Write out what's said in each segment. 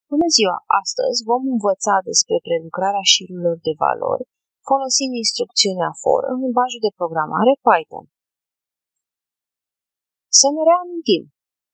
Bună ziua! Astăzi vom învăța despre prelucrarea șirurilor de valori folosind instrucțiunea for în limbajul de programare Python. Să ne reamintim.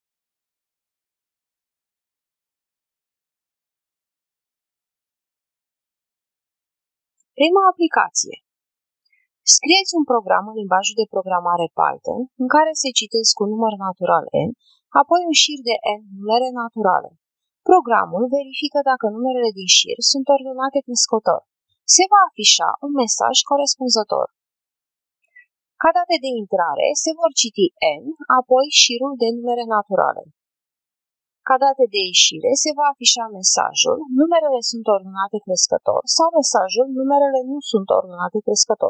Prima aplicație. Scrieți un program în limbajul de programare Python în care se citesc un număr natural n, apoi un șir de n numere naturale. Programul verifică dacă numerele din șir sunt ordonate crescător. Se va afișa un mesaj corespunzător. Ca date de intrare, se vor citi n, apoi șirul de numere naturale. Ca date de ieșire, se va afișa mesajul numerele sunt ordonate crescător sau mesajul numerele nu sunt ordonate crescător.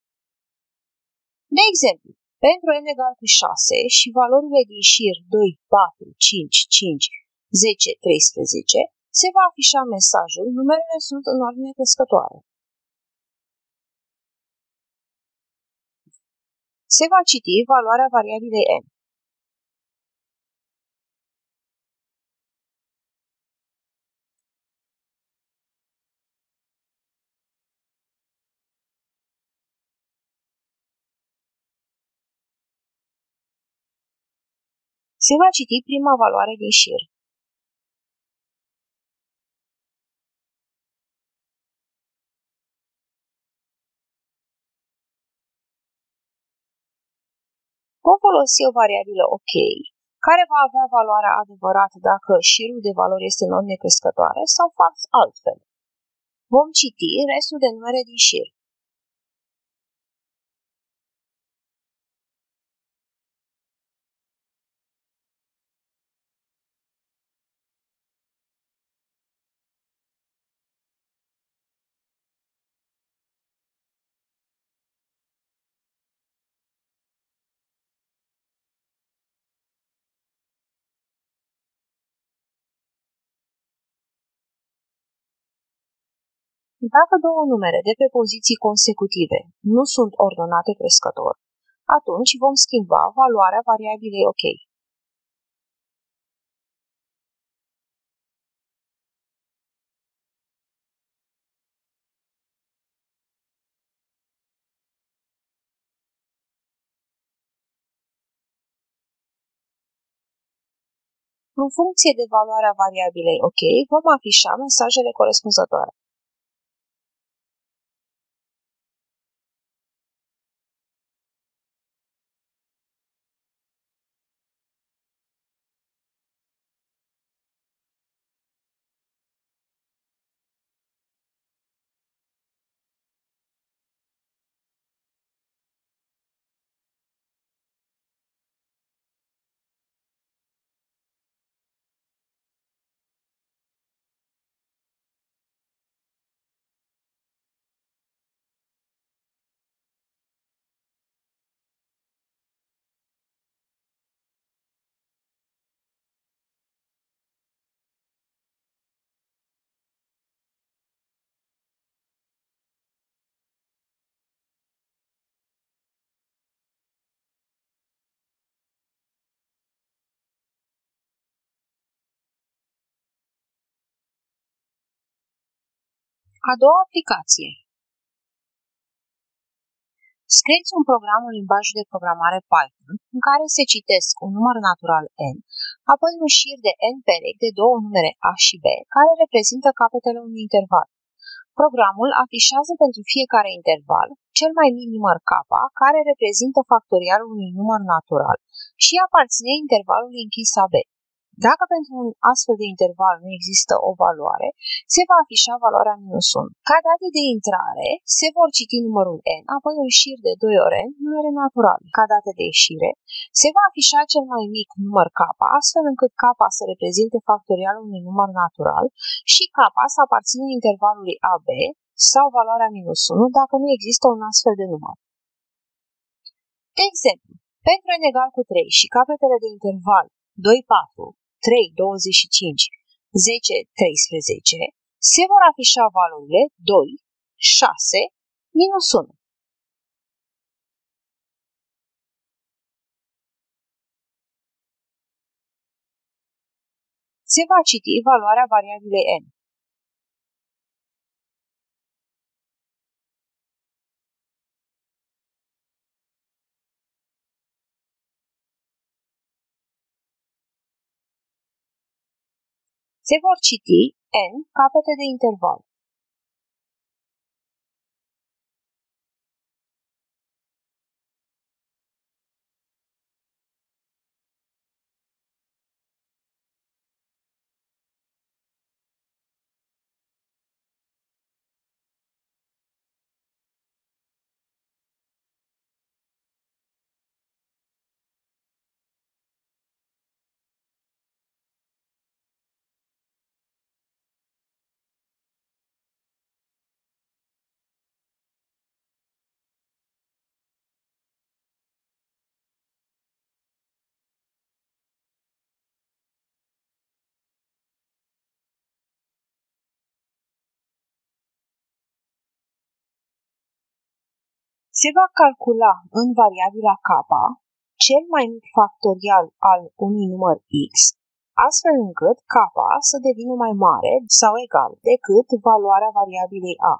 De exemplu, pentru n egal cu 6 și valorile din șir 2, 4, 5, 5, 10, 13, se va afișa mesajul numerele sunt în ordine crescătoare. Se va citi valoarea variabilei n. Se va citi prima valoare din șir. Vom folosi o variabilă OK, care va avea valoarea adevărată dacă șirul de valori este în ordine crescătoare sau fals altfel. Vom citi restul de numere din șir. Dacă două numere de pe poziții consecutive nu sunt ordonate crescător, atunci vom schimba valoarea variabilei OK. În funcție de valoarea variabilei OK, vom afișa mesajele corespunzătoare. A doua aplicație. Scrieți un program în limbajul de programare Python în care se citesc un număr natural n, apoi un șir de n perechi de două numere a și b care reprezintă capetele unui interval. Programul afișează pentru fiecare interval cel mai mic număr k, care reprezintă factorialul unui număr natural și aparține intervalului închis AB. Dacă pentru un astfel de interval nu există o valoare, se va afișa valoarea -1. Ca date de intrare, se vor citi numărul n, apoi un șir de 2 ori n, numere naturale. Ca date de ieșire, se va afișa cel mai mic număr k, astfel încât k să reprezinte factorialul unui număr natural și k să aparțină intervalului AB sau valoarea -1 dacă nu există un astfel de număr. De exemplu, pentru n egal cu 3 și capetele de interval 2, 4, 3, 25, 10, 13, se vor afișa valorile 2, 6, -1. Se va citi valoarea variabilei n. Se vor citi n capete de interval. Se va calcula în variabila k cel mai mic factorial al unui număr x, astfel încât k să devină mai mare sau egal decât valoarea variabilei a.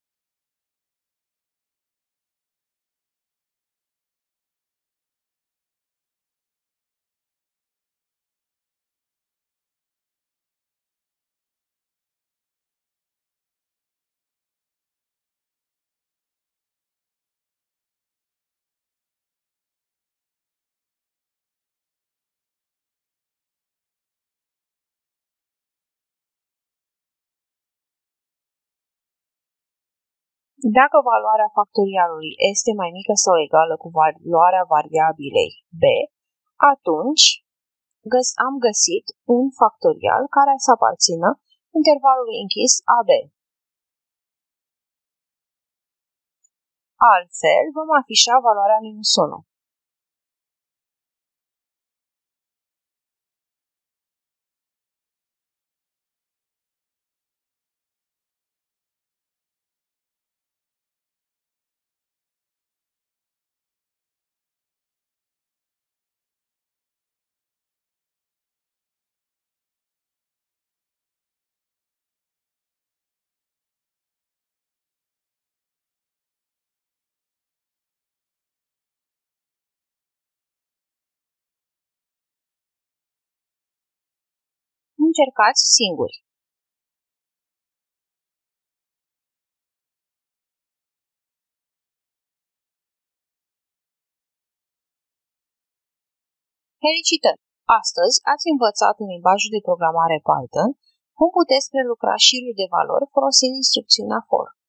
Dacă valoarea factorialului este mai mică sau egală cu valoarea variabilei b, atunci am găsit un factorial care să aparțină intervalului închis AB. Altfel, vom afișa valoarea -1. Încercați singuri. Felicitări! Astăzi ați învățat în limbajul de programare Python cum puteți prelucra șiruri de valori folosind instrucțiunea for.